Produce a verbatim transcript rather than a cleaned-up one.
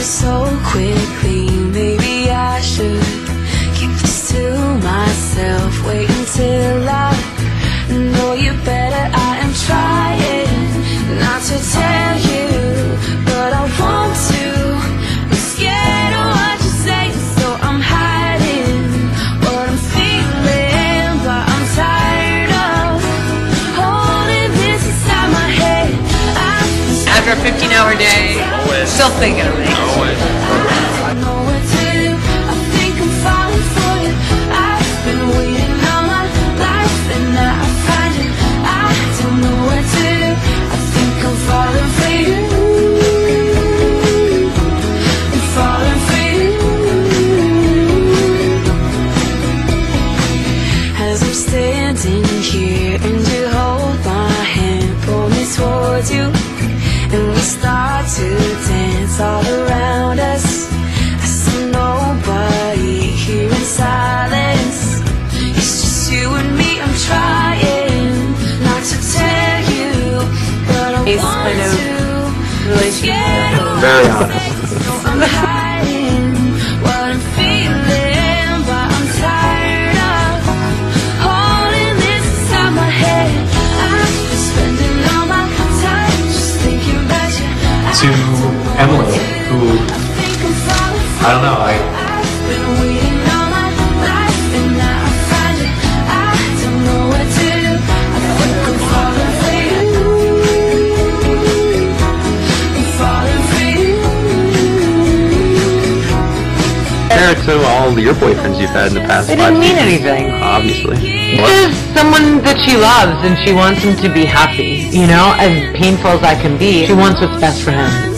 so quickly. Maybe I should keep this to myself. Wait until I know you better. I am trying not to tell you, but I want to. I'm scared of what you say, so I'm hiding what I'm feeling. But I'm tired of holding this inside my head. After a fifteen hour day, always. Still thinking of me. Always. I know what to do. I think I'm falling for you. I've been waiting all my life, and now I find you. I don't know what to do. I think I'm falling for you. I'm falling for you. As I'm standing here and you hold my hand, pull me towards you, and we start to dance all around us. I see nobody here in silence. It's just you and me. I'm trying not to tell you, but I He's want kind of to. relationship. Very honest. So I'm hiding what I'm feeling, but I'm tired of holding this inside my head. I've been spending all my time just thinking about you. To Emily, who, I don't know, I, I've been waiting all my life, and now I find it. I don't know what to do. I think I'm falling for you. I'm falling for you. compare it to all your boyfriends you've had in the past It five didn't mean years. anything. Obviously. Just someone that she loves and she wants him to be happy, you know, as painful as that can be, she wants what's best for him.